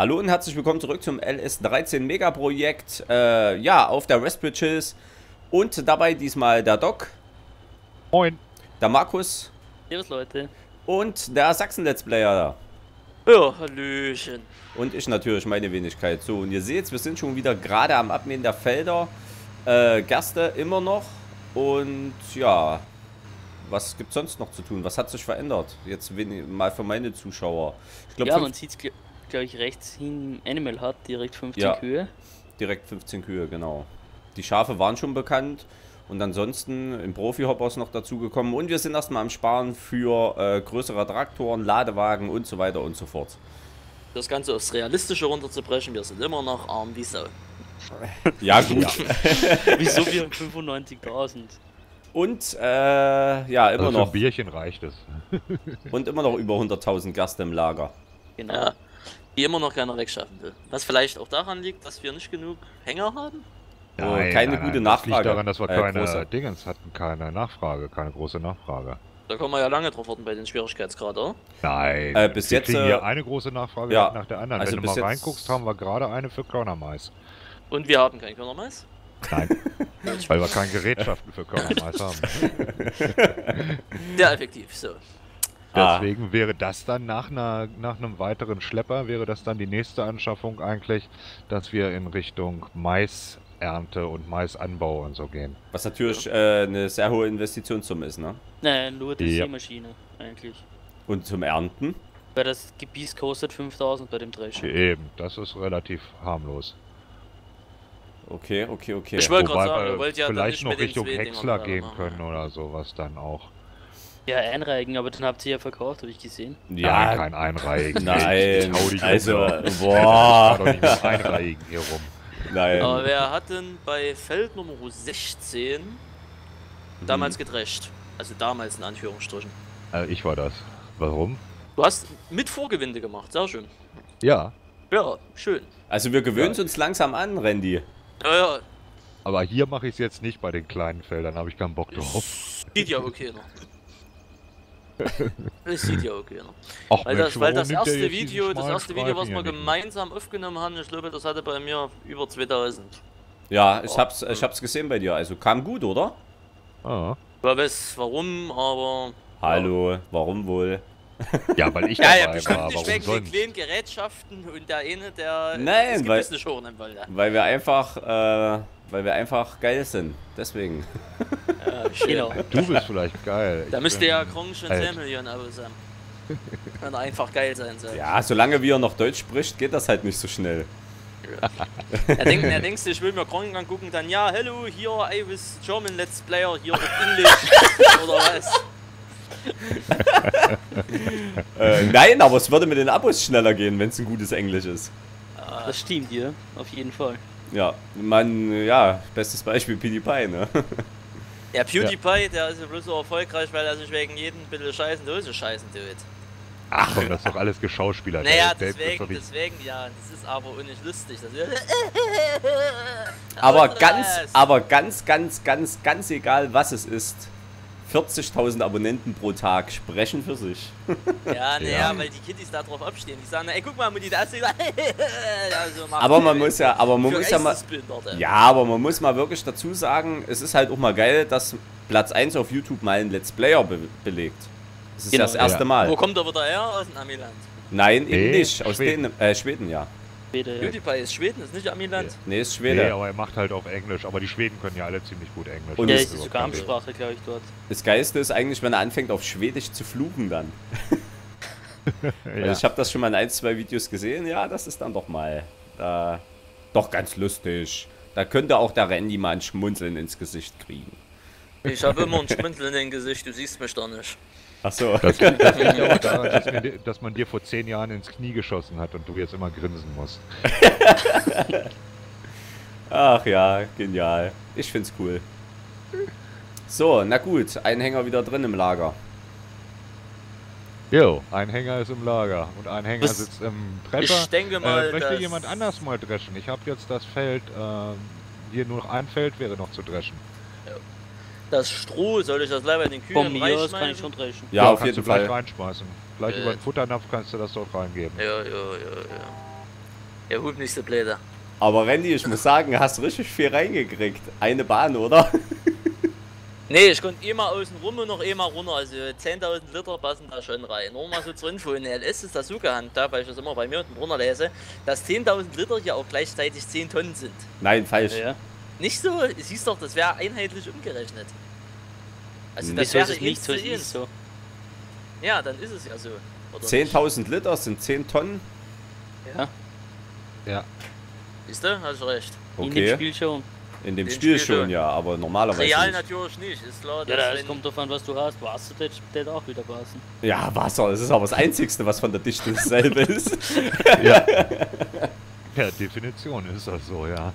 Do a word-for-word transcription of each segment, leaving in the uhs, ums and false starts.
Hallo und herzlich willkommen zurück zum L S dreizehn Megaprojekt. Äh, ja, auf der Raspberry Chills. Und dabei diesmal der Doc. Moin. Der Markus. Servus Leute. Und der Sachsen-Let's Player. Ja, hallöchen. Und ich natürlich, meine Wenigkeit. So, und ihr seht, wir sind schon wieder gerade am Abmähen der Felder. Äh, Gerste immer noch. Und ja, was gibt es sonst noch zu tun? Was hat sich verändert? Jetzt wenig, mal für meine Zuschauer. Ich glaub, ja, man sieht es, glaube ich, rechts hin. Animal hat direkt fünfzehn ja, Kühe. Direkt fünfzehn Kühe, genau. Die Schafe waren schon bekannt. Und ansonsten im Profi-Hopper ist noch dazu gekommen. Und wir sind erstmal am Sparen für äh, größere Traktoren, Ladewagen und so weiter und so fort. Das Ganze aufs Realistische runterzubrechen, wir sind immer noch arm wie Sau. Ja, gut. Wieso wir fünfundneunzigtausend? Und äh, ja, immer also für noch. ein Bierchen reicht es. Und immer noch über hunderttausend Gerste im Lager. Genau. Ja, die immer noch keiner wegschaffen will. Was vielleicht auch daran liegt, dass wir nicht genug Hänger haben? Oh, keine gute Nachfrage. Das liegt daran, dass wir äh, keine große. Dingens hatten, keine Nachfrage, keine große Nachfrage. Da kommen wir ja lange drauf warten bei den Schwierigkeitsgrad, oder? Nein, Äh, bis wir jetzt, kriegen äh, hier eine große Nachfrage ja, nach der anderen. also Wenn du bis mal jetzt- reinguckst, haben wir gerade eine für Körnermais. Und wir haben kein Körnermais? Nein, weil wir keine Gerätschaften für Körnermais haben. Sehr effektiv, so. Ah. Deswegen wäre das dann nach, einer, nach einem weiteren Schlepper, wäre das dann die nächste Anschaffung eigentlich, dass wir in Richtung Maisernte und Maisanbau und so gehen. Was natürlich äh, eine sehr hohe Investitionssumme ist, ne? Nein, nur die Ja. Sämaschine eigentlich. Und zum Ernten? Weil das Gebiss kostet fünftausend bei dem Drescher. Eben, das ist relativ harmlos. Okay, okay, okay. Ich wollte Wobei gerade sagen, wir ihr wollt ja dann vielleicht nicht noch mit den Richtung zwei Dingern Häcksler da gehen machen. können oder sowas dann auch. Ja, einreigen, aber den habt ihr ja verkauft, habe ich gesehen. Ja, kein Einreihen. Nein, Ich hau dich also, runter. Ich boah, war doch nicht mit Einreihen hier rum. nein. Aber wer hat denn bei Feld Nummer sechzehn damals gedrescht? Also damals in Anführungsstrichen. Äh, ich war das. Warum? Du hast mit Vorgewinde gemacht, sehr schön. Ja, Ja, schön. Also wir gewöhnen Ja. uns langsam an, Randy. Ja, ja, aber hier mache ich es jetzt nicht bei den kleinen Feldern, habe ich keinen Bock drauf. sieht ja okay noch. Es sieht ja okay noch. Ach Weil Mensch, das, weil warum das nimmt der erste jetzt Video, diesen das schmalen erste Video, was Streifen wir hier nicht gemeinsam aufgenommen haben, ich glaube, das hatte bei mir über zweitausend. Ja, ich hab's, ich hab's gesehen bei dir. Also kam gut, oder? mit? Ah. Ich weiß warum, aber... Hallo, warum wohl? Ja, weil ich Ja, ja, dabei bestimmt war, nicht warum wegen den sonst? kleinen Gerätschaften und der eine, der Nein, das weil- Gebiss nicht hochnehmen wollte. Weil wir einfach, äh, weil wir einfach geil sind. Deswegen. Ja, schön. Genau. Du bist vielleicht geil. Da Ich müsste bin ja Kron schon alt. zehn Millionen Abos haben. Wenn er einfach geil sein soll. Ja, solange wie er noch Deutsch spricht, geht das halt nicht so schnell. Er denkt, er denkt sich, ich will mir Kron angucken, dann ja, hello, hier, I was German Let's Player, hier auf Englisch oder was. Äh, nein, aber es würde mit den Abos schneller gehen, wenn es ein gutes Englisch ist. Das stimmt hier, auf jeden Fall. Ja, man, ja, bestes Beispiel PewDiePie, ne? Der PewDiePie, der ist ja bloß so erfolgreich, weil er sich wegen jedem bisschen Scheiß in die Hose scheißen tut. Ach komm, das ist doch alles geschauspielert. Naja, Der- der ist deswegen, doch nicht- deswegen, ja, das ist aber auch nicht lustig. Das Aber Und ganz, was? aber ganz, ganz, ganz, ganz egal, was es ist. vierzigtausend Abonnenten pro Tag sprechen für sich. Ja, naja, Ja. weil die Kiddies da drauf abstehen. Die sagen, ey, guck mal, Mutti, da ist die. Ja, so macht Aber die man Welt. muss ja, aber man Für muss ja mal, Geistesbehinderte. ja, aber man muss mal wirklich dazu sagen, es ist halt auch mal geil, dass Platz eins auf YouTube mal ein Let's Player be belegt. Das ist Genau. das erste Ja. Mal. Wo kommt er wieder her? Aus dem Amiland. Nein, eben Nee, nicht. Aus Schweden. Schweden. Äh, Schweden, ja. Später, ja. PewDiePie ist Schweden, ist nicht Amiland. Nee, ist Nee, Schwede. aber er macht halt auf Englisch. Aber die Schweden können ja alle ziemlich gut Englisch. Und Ja, es ist überhaupt sogar kein Ding. Amtssprache, glaube ich, dort. Das Geilste ist eigentlich, wenn er anfängt auf Schwedisch zu fluchen dann. Weil Ja. ich habe das schon mal in ein, zwei Videos gesehen. Ja, das ist dann doch mal äh, doch ganz lustig. Da könnte auch der Randy mal ein Schmunzeln ins Gesicht kriegen. Ich habe immer ein Schmunzeln im Gesicht, du siehst mich doch nicht. Ach so. Das, das liegt aber daran, dass, mir, di- dass man dir vor zehn Jahren ins Knie geschossen hat und du jetzt immer grinsen musst. Ach ja, genial. Ich find's cool. So, na gut. Ein Hänger wieder drin im Lager. Jo, ein Hänger ist im Lager und ein Hänger Was- sitzt im Treffer. Ich denke mal, äh, möchte dass- jemand anders mal dreschen? Ich habe jetzt das Feld, ähm, hier nur noch ein Feld wäre noch zu dreschen. Das Stroh, soll ich das leider in den Kühen Von im mir Reich aus kann ich schmeißen? schon dreschen. Ja, auf kannst jeden du gleich Fall. reinschmeißen. Gleich Äh. über den Futternapf kannst du das dort reingeben. Ja, ja, ja, ja. Ja, hub nicht so blöde. Aber Randy, ich muss sagen, hast richtig viel reingekriegt. Eine Bahn, oder? Nee, ich konnte eh mal außen rum und noch eh mal runter. Also zehntausend Liter passen da schon rein. Nur mal so zur Info. In der L S ist das so gehandhabt, weil ich das immer bei mir unten runter lese, dass zehntausend Liter ja auch gleichzeitig zehn Tonnen sind. Nein, falsch. Ja. Nicht so, es hieß doch, das wäre einheitlich umgerechnet. Also das Wieso wäre ist es nicht so? eins zu Es eins. ist so. Ja, dann ist es ja so. Oder zehntausend Liter sind zehn Tonnen. nicht? Ja. Ja. Siehst du, hast du recht. In dem Okay. Spiel schon. In dem Den Spiel Spiel schon, schon. ja, aber normalerweise Real nicht. natürlich nicht, ist klar. Ja, dass das wenn- kommt davon, was du hast. Wasser, das wird auch wieder passen. Ja, Wasser, das ist aber das Einzigste, was von der Dichte dasselbe ist. Ja. Per Definition ist das so, ja.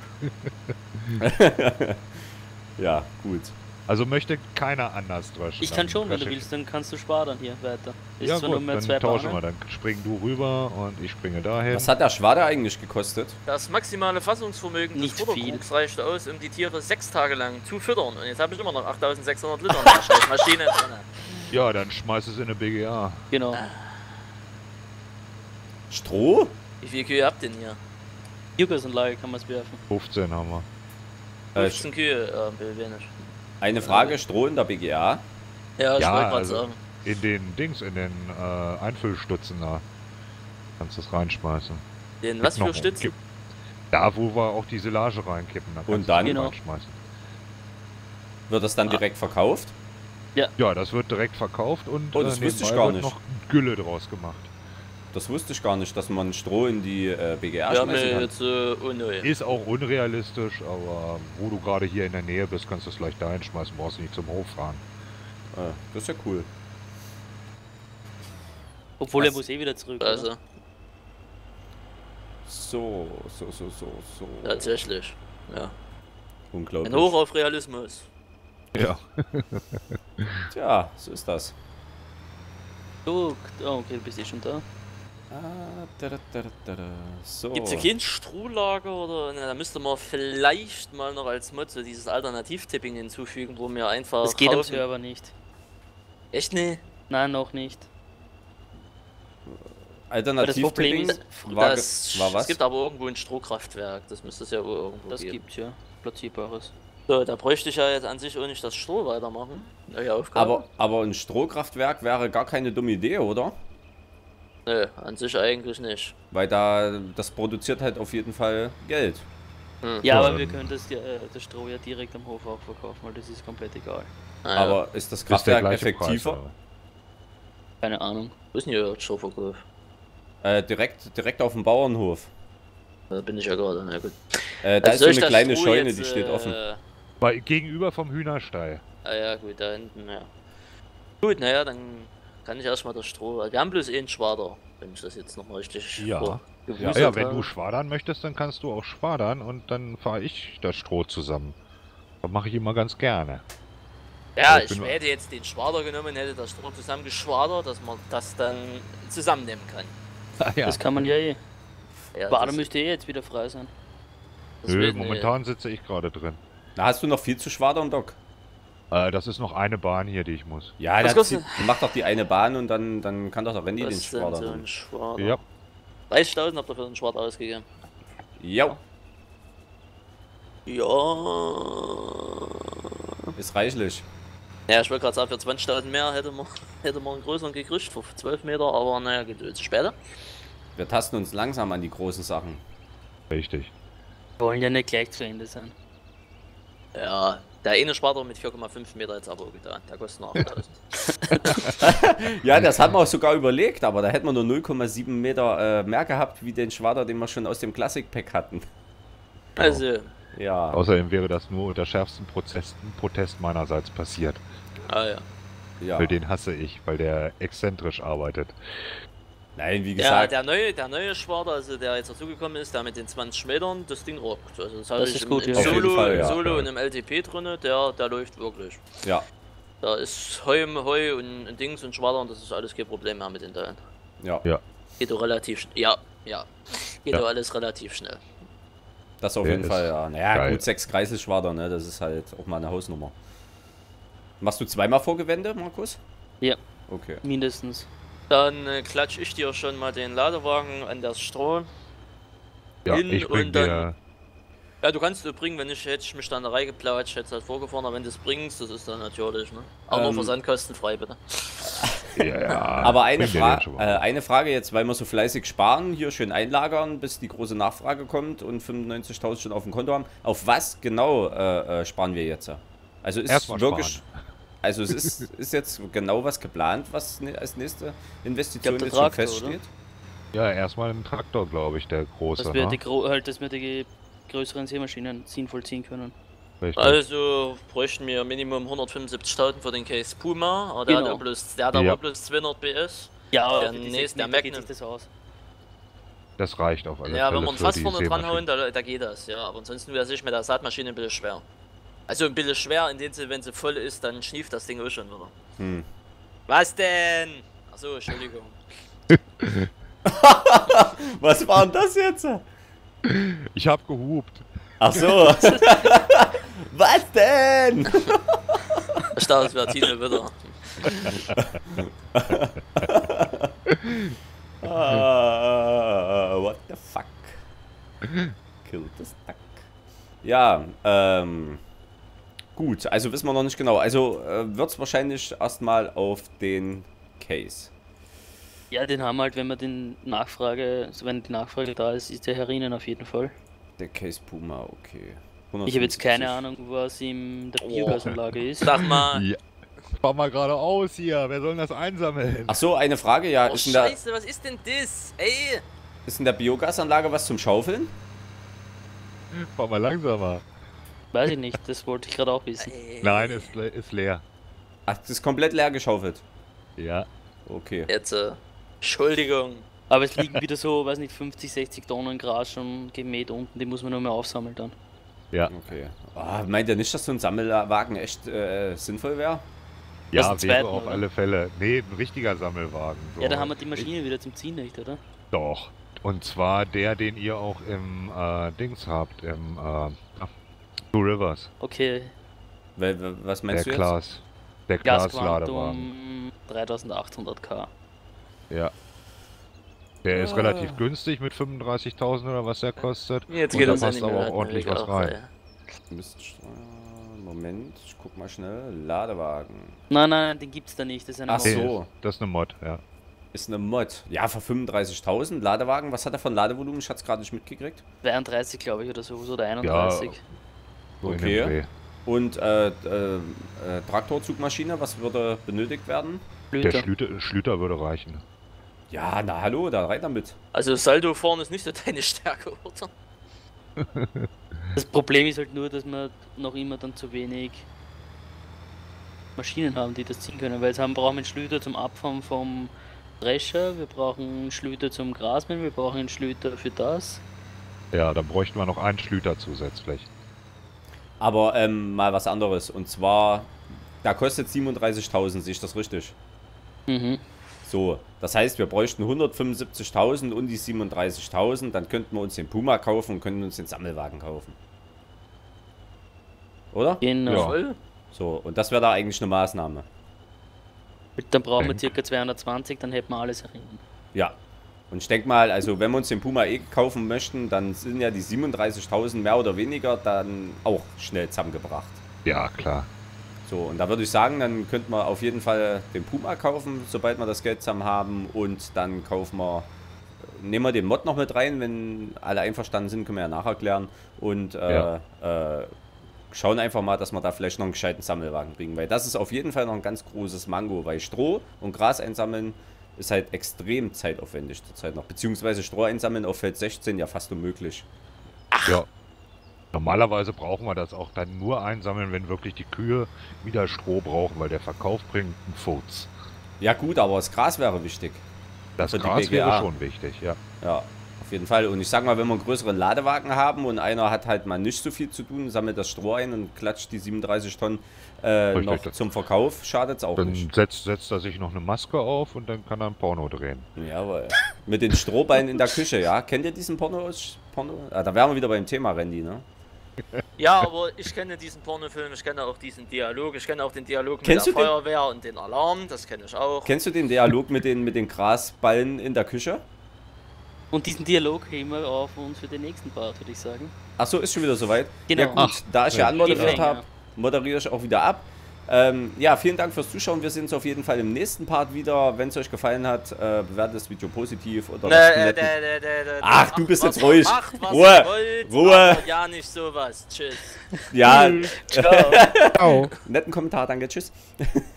Ja, gut. Also möchte keiner anders dreschen. Ich kann dann schon, wenn du dresche ich. willst, dann kannst du sparen hier weiter. Ist Ja zwar nur gut, mehr dann zwei tauschen wir. Bahnen. Dann spring du rüber und ich springe dahin. Was hat der Schwader eigentlich gekostet? Das maximale Fassungsvermögen Nicht des viel. Futterkrugs reichte aus, um die Tiere sechs Tage lang zu füttern. Und jetzt habe ich immer noch achttausendsechshundert Liter in der scheiß Maschine drin. Ja, dann schmeiß es in eine B G A. Genau. Stroh? Wie viele Kühe habt ihr denn hier? Jugossenlage kann man es werfen. fünfzehn haben wir. Äh, fünfzehn Kühe, ja, wenig. Eine Frage, Stroh in der B G A? Ja, ich Ja, wollte gerade also- sagen. In den Dings, in den äh, Einfüllstutzen da. Kannst du es reinschmeißen. Den was Noch für ein Stützen? Kipp- Da, wo wir auch die Silage reinkippen. Da kannst Und du dann? es Genau. reinschmeißen. Wird das dann Ah. direkt verkauft? Ja, das wird direkt verkauft und Oh, das äh, wusste ich nebenbei gar wird nicht. noch Gülle draus gemacht. Das wusste ich gar nicht, dass man Stroh in die äh, B G A Ja, schmeißen mir kann. jetzt äh, unneu. Ist auch unrealistisch, aber wo du gerade hier in der Nähe bist, kannst du es gleich dahin schmeißen, brauchst du nicht zum Hof fahren. Ah, das ist ja cool. Obwohl Was? er muss eh wieder zurück. oder? Also, So, so, so, so, so. tatsächlich. Ja. Unglaublich. Ein Hoch auf Realismus. Ja. Tja, so ist das. So, oh, okay, du bist eh schon da. Ah, da, da, da, da, da. So. Gibt es hier kein Strohlager oder? Na, da müsste man vielleicht mal noch als Mod so dieses Alternativ-Tipping hinzufügen, wo wir einfach. Das geht am kaufen. Server nicht. Echt ne? Nein, noch nicht. Alternativ Aber das Problem Tipping ist, war, Das, ge- war was? Es gibt aber irgendwo ein Strohkraftwerk, das müsste es ja wohl irgendwo Das geben. gibt's ja. Platzierbares. So, da bräuchte ich ja jetzt an sich auch nicht das Stroh weitermachen. Neue Aufgabe. aber, aber ein Strohkraftwerk wäre gar keine dumme Idee, oder? Nö, an sich eigentlich nicht. Weil da, das produziert halt auf jeden Fall Geld. Hm. Ja, aber ähm, wir können das, ja, äh, das Stroh ja direkt am Hof auch verkaufen, weil das ist komplett egal. Ah, ja. Aber ist das Ist der Kraftwerk gleiche effektiver? Preis, aber. Keine Ahnung. Wo ist denn hier Strohverkauf? Äh, direkt, direkt auf dem Bauernhof. Da bin ich ja gerade, na gut. Äh, da Also ist so soll ich eine das kleine Stroh Scheune, jetzt, die steht äh, offen. Bei, gegenüber vom Hühnerstall. Ah ja, gut, da hinten, ja. Gut, naja, dann kann ich erstmal das Stroh. Wir haben bloß eh einen Schwader, wenn ich das jetzt noch mal richtig Ja. vor- Ja, gewusst ja, habe. wenn du schwadern möchtest, dann kannst du auch schwadern und dann fahre ich das Stroh zusammen. Das mache ich immer ganz gerne. Ja, ich ich bin- hätte jetzt den Schwader genommen, hätte das Stroh zusammengeschwadert, dass man das dann zusammennehmen kann. Ah, ja. Das kann man ja eh. Ja, Bade das- müsste eh jetzt wieder frei sein. Nö, deswegen, momentan sitze ich gerade drin. Na, hast du noch viel zu schwadern, Doc? Äh, das ist noch eine Bahn hier, die ich muss. Ja, Was der kostet- zieht, macht doch die eine Bahn und dann, dann kann doch der Randy Was den ist denn so schwadern. ein Schwader? Ja. dreißigtausend habt ihr für den Schwader ausgegeben. Ja, Ja. ist reichlich. Ja, ich wollte gerade sagen, für zwanzigtausend mehr hätte man, hätte man einen größeren gekriegt, für zwölf Meter, aber naja, geht jetzt später. Wir tasten uns langsam an die großen Sachen. Richtig. Wir wollen ja nicht gleich zu Ende sein. Ja, der eine Schwader mit vier Komma fünf Meter jetzt aber auch getan, der kostet noch achttausend. Ja, das hat man auch sogar überlegt, aber da hätten wir nur null Komma sieben Meter äh, mehr gehabt, wie den Schwader, den wir schon aus dem Classic Pack hatten. Also, Ja, Außerdem wäre das nur unter schärfsten Prozess, Protest meinerseits passiert. ah ja. ja. Weil den hasse ich, weil der exzentrisch arbeitet. Nein, wie Ja, gesagt, der neue, der neue Schwader, also der jetzt dazugekommen ist, der mit den zwanzig Metern, das Ding rockt. Also das habe Das ich ist im, gut, im ja. Auf jeden Solo, Fall, im ja. Solo und im L T P drinne, der, der läuft wirklich. ja, Da ist Heu im Heu und, und Dings und Schwader und das ist alles kein Problem mehr mit den Teilen. ja, Ja. Geht doch relativ schnell. Ja, ja. Geht Ja. doch alles relativ schnell. das auf Der jeden ist Fall, ja. Naja, geil. gut, sechs Kreiselschwader, ne, das ist halt auch mal eine Hausnummer. Machst du zweimal Vorgewände, Markus? Ja. Okay. Mindestens. Dann äh, klatsch ich dir schon mal den Ladewagen an das Stroh. Ja, hin ich bring und dann. dir... Ja, du kannst du bringen, wenn ich hätte ich mich dann da reingeplatscht, hätte es halt vorgefahren, aber wenn du es bringst, das ist dann natürlich, ne? Aber Ähm, nur versandkostenfrei, bitte. Ja, ja, Aber eine, bring dir Fra den schon äh, mal. eine Frage jetzt, weil wir so fleißig sparen, hier schön einlagern, bis die große Nachfrage kommt und fünfundneunzigtausend schon auf dem Konto haben. Auf was genau äh, äh, sparen wir jetzt? Also ist Erstmal wirklich, sparen. also es ist, ist jetzt genau was geplant, was ne, als nächste Investition Ich glaub, der jetzt schon Traktor, feststeht? Ja, erstmal ein Traktor, glaube ich, der große. Dass wir, Ne? die, Gro halt, dass wir die größeren Seemaschinen sinnvoll ziehen können. Richtig. Also bräuchten wir Minimum hundertfünfundsiebzigtausend für den Case Puma, aber der Genau. hat auch bloß, der hat aber Ja. auch bloß zweihundert P S. Ja, Der für die nächste, sechs der Meter geht Magnum. sich das aus. Das reicht auf alle Ja, Fälle wenn wir ein für Fass die vorne dran Seemaschine. hauen, da, da geht das, ja. Aber ansonsten wäre sich mit der Saatmaschine ein bisschen schwer. Also ein bisschen schwer, in dem Sinne, wenn sie voll ist, dann schnieft das Ding auch schon wieder. Hm. Was denn? Achso, Entschuldigung. Was war denn das jetzt? Ich hab gehupt. Ach so. Was denn? Ich dachte, es wäre Tino wieder. Ah, what the fuck? Kill the stuck. Ja, ähm. Gut, also wissen wir noch nicht genau. Also äh, wird es wahrscheinlich erstmal auf den Case. Ja, den haben wir halt, wenn wir den Nachfrage, also wenn die Nachfrage da ist, ist der herinnen auf jeden Fall. Der Case Puma, okay. Ich habe jetzt keine hundertfünfzig. Ahnung, was in der Oh. Biogasanlage ist. Sag mal. Ja. Fahr mal geradeaus hier. Wer soll denn das einsammeln? Ach so, eine Frage, ja. Oh, ist, in der, Scheiße, was ist denn das? Ey! ist in der Biogasanlage was zum Schaufeln? Fahr mal langsamer. Weiß ich nicht, das wollte ich gerade auch wissen. Ey. Nein, ist, le- ist leer. Ach, das ist komplett leer geschaufelt. Ja. Okay. Jetzt, äh, Entschuldigung. Aber es liegen wieder so, weiß nicht, fünfzig, sechzig Tonnen Gras schon gemäht unten, die muss man nur mehr aufsammeln dann. Ja. Okay. Ah, meint ihr nicht, dass so ein Sammelwagen echt äh, sinnvoll wäre? Ja, einen wäre zweiten, auf oder? alle Fälle. Nee, ein richtiger Sammelwagen. So. Ja, da haben wir die Maschine wieder zum Ziehen, nicht, oder? Doch. Und zwar der, den ihr auch im äh, Dings habt, im äh, Two Rivers. Okay, Weil, w- was Der meinst du jetzt? Glas. Der Glas-Ladewagen. Gasquantum dreitausendachthundert K. Ja. Der ist Ah. relativ günstig mit fünfunddreißigtausend oder was der kostet. Jetzt Und geht da das passt Animal aber auch halt ordentlich mal was auf, rein. ey. Miststeuer. Moment, ich guck mal schnell. Ladewagen. Nein, nein, den gibt's da nicht, das ist eine Ach Mod. so. Nee, das ist eine Mod, ja. Ist eine Mod. Ja, für fünfunddreißigtausend Ladewagen. Was hat er von Ladevolumen? Ich hatte es gerade nicht mitgekriegt. zweiunddreißig, glaube ich, oder so, oder einunddreißig. So in Okay. dem Dreh. Und äh, äh, äh, Traktorzugmaschine, was würde benötigt werden? Der Blüter. Schlüter, Schlüter würde reichen. Ja, na hallo, da rein damit. Also Saldo fahren ist nicht so deine Stärke, oder? Das Problem ist halt nur, dass wir noch immer dann zu wenig Maschinen haben, die das ziehen können, weil jetzt haben, brauchen wir einen Schlüter zum Abfahren vom Drescher, wir brauchen einen Schlüter zum Grasmähen, wir brauchen einen Schlüter für das. Ja, dann bräuchten wir noch einen Schlüter zusätzlich. Aber ähm, mal was anderes. Und zwar, da kostet siebenunddreißigtausend, sehe ich das richtig? Mhm. So, das heißt, wir bräuchten hundertfünfundsiebzigtausend und die siebenunddreißigtausend. Dann könnten wir uns den Puma kaufen und könnten uns den Sammelwagen kaufen. Oder? Genau. Ja. Voll. So, und das wäre da eigentlich eine Maßnahme. Dann brauchen wir Denk. ca. zweihundertzwanzig, dann hätten wir alles erinnern. Ja. Und ich denke mal, also wenn wir uns den Puma eh kaufen möchten, dann sind ja die siebenunddreißigtausend mehr oder weniger dann auch schnell zusammengebracht. Ja, klar. So, und da würde ich sagen, dann könnten wir auf jeden Fall den Puma kaufen, sobald wir das Geld zusammen haben. Und dann kaufen wir, nehmen wir den Mod noch mit rein, wenn alle einverstanden sind, können wir ja nacherklären. Und äh, Ja. äh, schauen einfach mal, dass wir da vielleicht noch einen gescheiten Sammelwagen kriegen. Weil das ist auf jeden Fall noch ein ganz großes Mango, weil Stroh und Gras einsammeln ist halt extrem zeitaufwendig zurzeit noch. Beziehungsweise Stroh einsammeln auf Feld sechzehn ja fast unmöglich. Ja. Normalerweise brauchen wir das auch dann nur einsammeln, wenn wirklich die Kühe wieder Stroh brauchen, weil der Verkauf bringt einen Furz. Ja gut, aber das Gras wäre wichtig. Das Für die Gras B G A. wäre schon wichtig, ja. Ja, auf jeden Fall. Und ich sag mal, wenn wir einen größeren Ladewagen haben und einer hat halt mal nicht so viel zu tun, sammelt das Stroh ein und klatscht die siebenunddreißig Tonnen äh, Richtig. noch zum Verkauf, schadet es auch Dann nicht. setzt, setzt er sich noch eine Maske auf und dann kann er ein Porno drehen. Jawohl. Mit den Strohballen in der Küche, ja? Kennt ihr diesen Porno? Porno? Ah, da wären wir wieder beim Thema, Randy, ne? Ja, aber ich kenne diesen Pornofilm, ich kenne auch diesen Dialog, ich kenne auch den Dialog mit Kennst der du den? Feuerwehr und den Alarm, das kenne ich auch. Kennst du den Dialog mit den, mit den Grasballen in der Küche? Und diesen Dialog heben wir auch für uns für den nächsten Part, würde ich sagen. Achso, ist schon wieder soweit. Genau. Ja gut, Ach, da ich ja ja. anmoderiert Cliffhanger. habe, moderiere ich auch wieder ab. Ähm, ja, vielen Dank fürs Zuschauen. Wir sehen uns auf jeden Fall im nächsten Part wieder. Wenn es euch gefallen hat, äh, bewertet das Video positiv oder lasst einen Äh, äh, netten- äh, äh, äh, Ach, du macht, bist was jetzt ihr- ruhig. Macht, was Ruhe. ihr wollt, Ruhe. aber ja, nicht sowas. Tschüss. Ja, Ciao. Ciao. netten Kommentar, danke, tschüss.